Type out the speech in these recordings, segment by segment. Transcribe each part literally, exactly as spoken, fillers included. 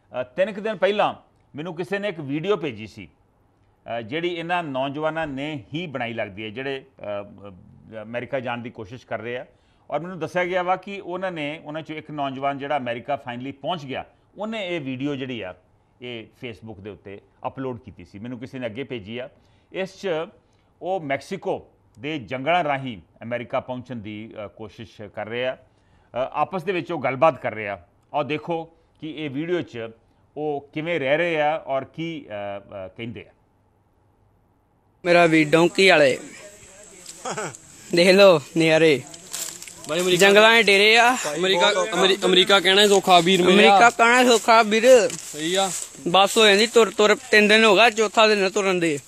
ਤਿੰਨ ਕੁ ਦਿਨ ਪਹਿਲਾਂ ਮੈਨੂੰ ਕਿਸੇ ਨੇ ਇੱਕ ਵੀਡੀਓ ਭੇਜੀ ਸੀ ਜਿਹੜੀ ਇਹਨਾਂ ਨੌਜਵਾਨਾਂ ਨੇ ਹੀ ਬਣਾਈ ਲੱਗਦੀ ਹੈ ਜਿਹੜੇ ਅਮਰੀਕਾ ਜਾਣ ਦੀ ਕੋਸ਼ਿਸ਼ ਕਰ ਰਹੇ ਆ। ਔਰ ਮੈਨੂੰ ਦੱਸਿਆ ਗਿਆ ਵਾ ਕਿ ਉਹਨਾਂ ਨੇ ਉਹਨਾਂ 'ਚੋਂ ਇੱਕ ਨੌਜਵਾਨ ਜਿਹੜਾ ਅਮਰੀਕਾ ਫਾਈਨਲੀ ਪਹੁੰਚ ਗਿਆ, ਉਹਨੇ ਇਹ ਵੀਡੀਓ ਜਿਹੜੀ ਆ ਇਹ ਫੇਸਬੁੱਕ ਦੇ ਉੱਤੇ ਅਪਲੋਡ ਕੀਤੀ ਸੀ, ਮੈਨੂੰ ਕਿਸੇ ਨੇ ਅੱਗੇ ਭੇਜੀ ਆ। ਇਸ 'ਚ ਉਹ ਮੈਕਸੀਕੋ ਦੇ ਜੰਗਲਾਂ ਰਾਹੀਂ ਅਮਰੀਕਾ ਪਹੁੰਚਣ ਦੀ ਕੋਸ਼ਿਸ਼ ਕਰ ਰਹੇ ਆ, ਆਪਸ ਦੇ ਵਿੱਚ ਉਹ ਗੱਲਬਾਤ ਕਰ ਰਹੇ ਆ। ਔਰ ਦੇਖੋ ਕਿ ਇਹ ਵੀਡੀਓ 'ਚ ਉਹ ਕਿਵੇਂ ਰਹਿ ਰਹੇ ਆ ਔਰ ਕੀ ਕਹਿੰਦੇ ਆ। मेरा भी डोंकी वाले देख लो नियारे जंगलों में डेरे आ। अमेरिका अमेरिका कहना सौखा वीर अमेरिका कहना सौखा वीर सही आ। बस हो जाती तुर तुर तीन दिन हो गया, चौथा दिन तुरन दे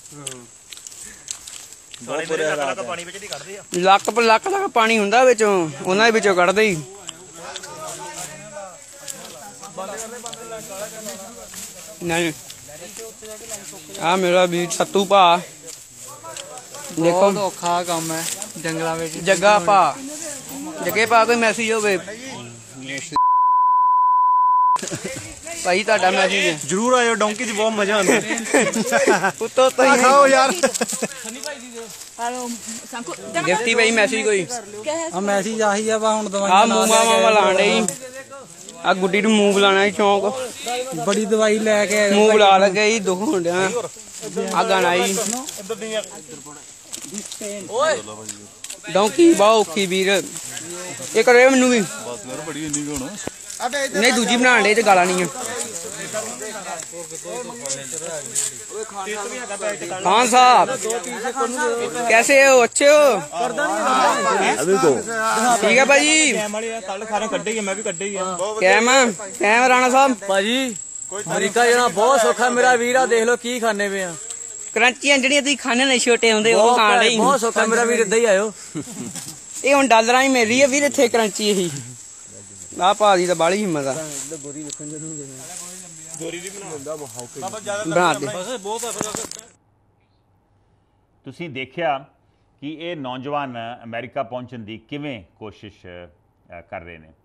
ਲੱਕ ਪਰ ਲੱਕ ਲੱਕ ਪਾਣੀ ਹੁੰਦਾ ਵਿੱਚੋਂ, ਉਹਨਾਂ ਦੇ ਵਿੱਚੋਂ ਕੱਢਦੇ ਹੀ। ਨਹੀਂ ਆ ਮੇਰਾ ਵੀ ਸੱਤੂ ਭਾ ਦੇਖੋ ਔਖਾ ਕੰਮ ਹੈ ਜੰਗਲਾਂ ਵਿੱਚ। ਜੱਗਾ ਭਾ ਜੱਗੇ ਭਾ ਕੋਈ ਮੈਸੇਜ ਹੋਵੇ ਭਾਈ, ਤੁਹਾਡਾ ਮੈਸੇਜ ਜਰੂਰ ਆਇਓ, ਡੋਂਕੀ 'ਚ ਬਹੁਤ ਮਜ਼ਾ ਆਉਂਦਾ। ਉੱਤੋਂ ਤੁਸੀਂ ਖਾਓ ਯਾਰ। ਗਿਫਟੀ ਭਾਈ ਮੈਸੇਜ ਕੋਈ ਆ ਮੈਸੇਜ ਆਹੀ ਆ ਵਾ ਹੁਣ ਦਵਾਈ ਆ ਮੂੰਹਾਂ ਮਾਵਾ ਲਾਣ ਡਈ ਆ ਗੁੱਡੀ ਨੂੰ ਮੂੰਹ ਲਾਣਾ ਸ਼ੌਂਕ, ਬੜੀ ਦਵਾਈ ਲੈ ਕੇ ਆਏ। ਮੂੰਹ ਲਾ ਲੱਗੇ ਹੀ ਦੁੱਖ ਹੋਣ ਡਿਆ ਆ ਗਾਣਾ ਜੀ। ਡੌਂਕੀ ਬਹੁਤ ਔਖੀ ਵੀਰ, ਇਹ ਕਰੇ ਮੈਨੂੰ ਵੀ नहीं दूजी बना दे तो गाला नहीं है। खान साहब कैसे हो, अच्छे हो? ठीक है भाजी। कैम कैम राणा साहब भाजी अमेरिका जाना बहुत सौखा मेरा वीर, देख लो की खाने पे आ। ਕਰੰਚੀਆਂ ਜਿਹੜੀਆਂ ਤੁਸੀਂ ਖਾਣੇ ਨੇ ਛੋਟੇ ਹੁੰਦੇ ਉਹ ਖਾਣ ਲਈ ਬਹੁਤ ਸੌਖਾ ਮੇਰਾ ਵੀਰ, ਇੱਦਾਂ ਹੀ ਆਇਓ। ਇਹ ਹੁਣ ਡਾਲਰਾਂ ਹੀ ਮਿਲ ਰਹੀ ਹੈ ਵੀਰ ਇੱਥੇ ਕਰੰਚੀ ਇਹੀ। ਆ ਭਾਜੀ ਤਾਂ ਬਾਹਲੀ ਹਿੰਮਤ ਆ, ਬਣਾ ਦੇ। ਤੁਸੀਂ ਦੇਖਿਆ ਕਿ ਇਹ ਨੌਜਵਾਨ ਅਮਰੀਕਾ ਪਹੁੰਚਣ ਦੀ ਕਿਵੇਂ ਕੋਸ਼ਿਸ਼ ਕਰ ਰਹੇ ਨੇ।